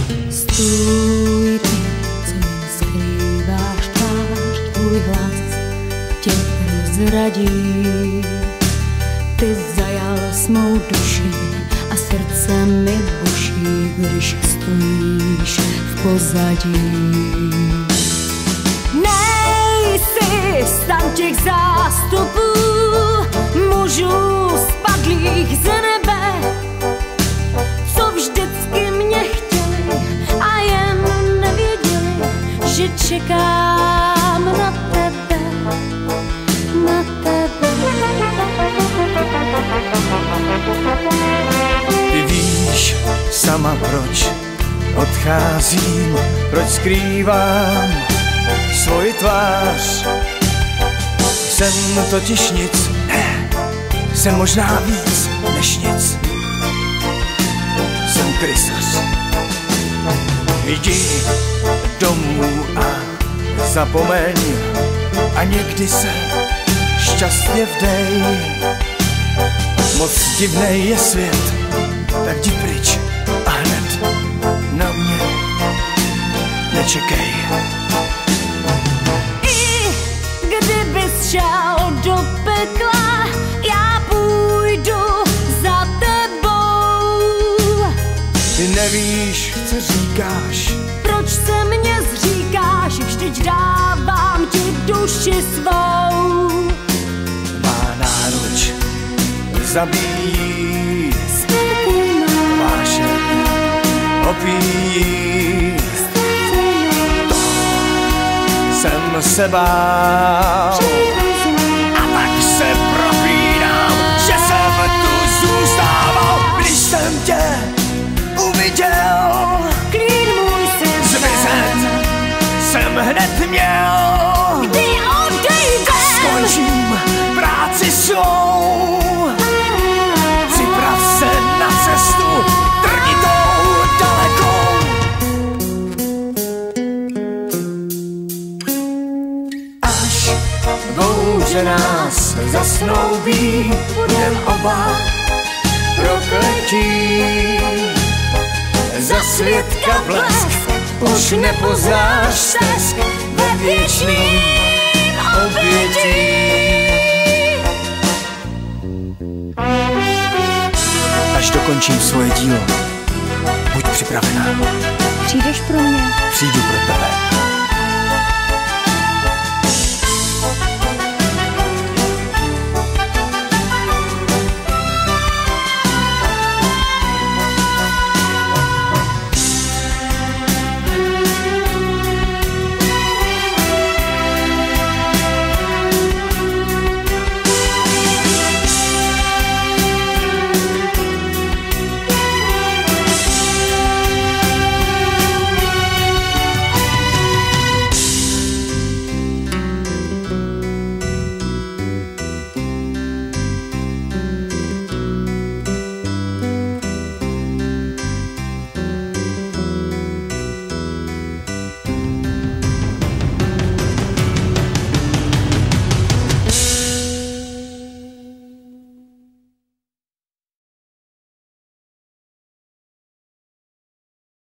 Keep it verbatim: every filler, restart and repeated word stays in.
Stůj ty, co jen skrýváš tvář, tvůj hlas tě rozradí. Ty zajal s mou duši a srdce mi buší, když stojíš v pozadí. Nejsi stan těch zástupů mužů spadlých z nebe, co vždycky mě chtěli a jen nevěděli, že čekám na tebe, na tebe. Ty víš sama, proč odcházím, proč skrývám svoji tvář. Jsem totiž nic, ne, jsem možná víc než nic. Jsem Krysař. Jdi domů a zapomeň a někdy se šťastně vdej. Moc divnej je svět, tak jdi pryč a hned na mě nečekej. I kdybys šel do pekla, já půjdu za tebou. Ty nevíš, co říkáš, proč se mě zříkáš, vždyť dávám ti duši svou. má náruč zabíjí, vášeň opíjí. To jsem se bál a tak se propínám, že jsem tu zůstával, když jsem tě uviděl. Klín můj syn Zmizet jsem hned měl, kdy odejdem, skončím práci svou. Připrav se na cestu trnitou dalekou. Až bouře nás zasnoubí, budem oba prokletí. Za světka blesk už nepoznáš stesk ve věčným obětí. Až dokončím svoje dílo, buď připravená. přijdeš pro mě. Přijdu pro tebe.